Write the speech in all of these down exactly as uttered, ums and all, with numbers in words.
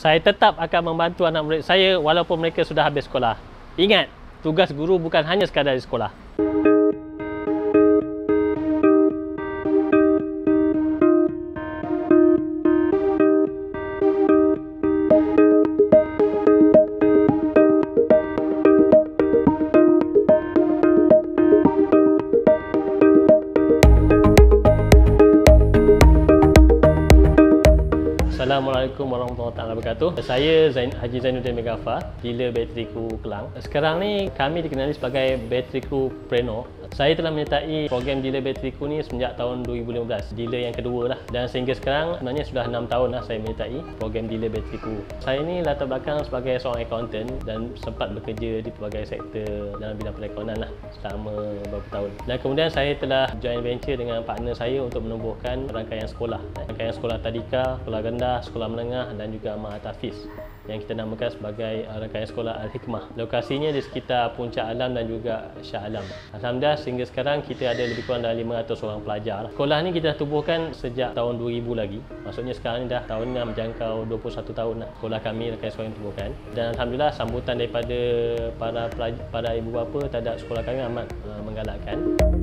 Saya tetap akan membantu anak murid saya walaupun mereka sudah habis sekolah. Ingat, tugas guru bukan hanya sekadar di sekolah. Assalamualaikum warahmatullahi wabarakatuh. Saya Zain, Haji Zainuddin Meghafar, dealer bateri Crew Kelang. Sekarang ni kami dikenali sebagai Bateri Crew Preneur. Saya telah menyertai program dealer bateri Crew ni semenjak tahun dua ribu lima belas, dealer yang kedua lah. Dan sehingga sekarang sebenarnya sudah enam tahun lah saya menyertai program dealer bateri Crew. Saya ni latar belakang sebagai seorang accountant dan sempat bekerja di pelbagai sektor dalam bidang perekonomian lah selama beberapa tahun. Dan kemudian saya telah joint venture dengan partner saya untuk menumbuhkan rangkaian sekolah. Rangkaian sekolah tadika, sekolah rendah, sekolah menengah dan juga Mahat Hafiz yang kita namakan sebagai rangkaian sekolah Al-Hikmah. Lokasinya di sekitar Puncak Alam dan juga Shah Alam. Alhamdulillah sehingga sekarang kita ada lebih kurang dari lima ratus orang pelajar. Sekolah ni kita dah tubuhkan sejak tahun dua ribu lagi. Maksudnya sekarang ni dah tahun ni dah menjangkau dua puluh satu tahun lah. Sekolah kami rangkaian sekolah yang tubuhkan. Dan alhamdulillah sambutan daripada para pelajar, para ibu bapa terhadap sekolah kami amat uh, menggalakkan.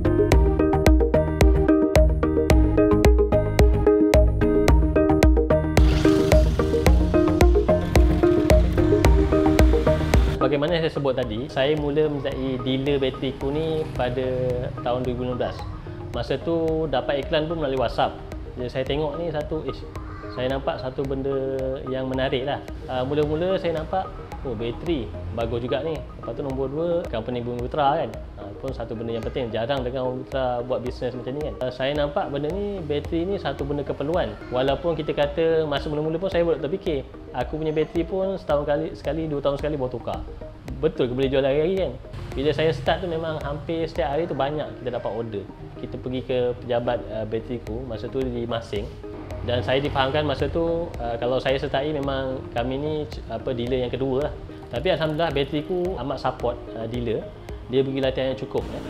Bagaimana saya sebut tadi, saya mula menjadi dealer bateri Crew ni pada tahun dua ribu lima belas. Masa tu dapat iklan pun melalui WhatsApp. Jadi saya tengok ni satu, eh, saya nampak satu benda yang menarik lah. Mula-mula saya nampak, oh bateri, bagus juga ni. Lepas tu nombor dua, company Bumi Putra kan. Ha, pun satu benda yang penting, jarang dengar Bumi Putra buat bisnes macam ni kan. Saya nampak benda ni, bateri ni satu benda keperluan. Walaupun kita kata masa mula-mula pun saya baru terfikir, aku punya bateri pun setahun kali, sekali, dua tahun sekali baru tukar. Betul ke boleh jual lagi kan? Bila saya start tu memang hampir setiap hari tu banyak kita dapat order. Kita pergi ke pejabat uh, bateri Crew, masa tu di Masing. Dan saya difahamkan masa tu uh, kalau saya sertai memang kami ni apa dealer yang kedua lah. Tapi alhamdulillah bateri Crew amat support uh, dealer. Dia bagi latihan yang cukup ya.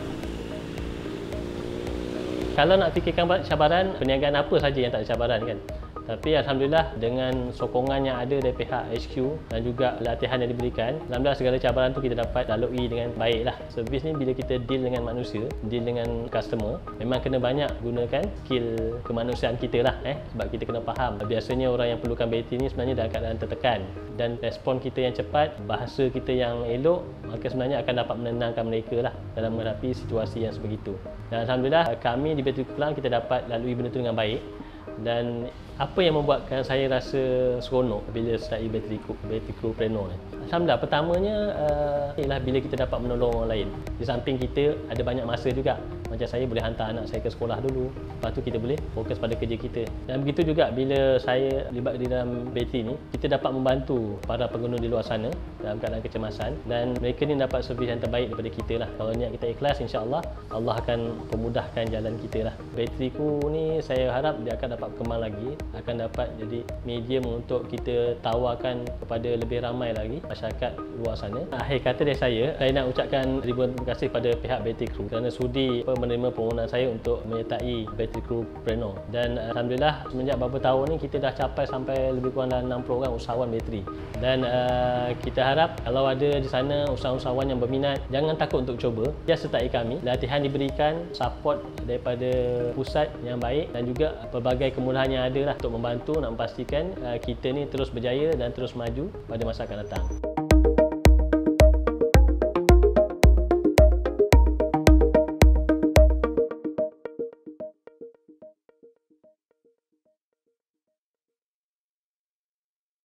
Kalau nak fikirkan cabaran, perniagaan apa saja yang tak ada cabaran kan. Tapi alhamdulillah dengan sokongan yang ada dari pihak H Q dan juga latihan yang diberikan, alhamdulillah segala cabaran tu kita dapat lalui dengan baik lah. Servis ni bila kita deal dengan manusia, deal dengan customer, memang kena banyak gunakan skill kemanusiaan kita lah eh. Sebab kita kena faham biasanya orang yang perlukan bateri ni sebenarnya dalam keadaan tertekan, dan respon kita yang cepat, bahasa kita yang elok, maka sebenarnya akan dapat menenangkan mereka lah dalam menghadapi situasi yang sebegitu. Dan alhamdulillah kami di Bateri Kelang kita dapat lalui benda tu dengan baik. Dan apa yang membuatkan saya rasa seronok bila sertai Bateri Crew, Bateri Crew Preneur ni? Alhamdulillah, pertamanya uh, ialah bila kita dapat menolong orang lain. Di samping kita ada banyak masa juga. Macam saya boleh hantar anak saya ke sekolah dulu. Lepas tu kita boleh fokus pada kerja kita. Dan begitu juga bila saya libat di dalam bateri ni, kita dapat membantu para pengguna di luar sana dalam keadaan kecemasan. Dan mereka ni dapat servis yang terbaik daripada kita lah. Kalau niat kita ikhlas, insya-Allah Allah akan pemudahkan jalan kita lah. Bateri Crew ni saya harap dia akan dapat berkembang lagi, akan dapat jadi medium untuk kita tawarkan kepada lebih ramai lagi masyarakat luar sana. Akhir kata dari saya, saya nak ucapkan ribuan terima kasih pada pihak Bateri Crew kerana sudi menerima permohonan saya untuk menyertai Bateri Crew Preneur. Dan alhamdulillah semenjak beberapa tahun ni kita dah capai sampai lebih kurang dalam enam puluh orang usahawan bateri. Dan uh, kita harap kalau ada di sana usahawan-usahawan yang berminat, jangan takut untuk cuba. Dia sertai kami, latihan diberikan, support daripada pusat yang baik dan juga pelbagai kemudahan yang ada lah untuk membantu nak memastikan uh, kita ni terus berjaya dan terus maju pada masa akan datang.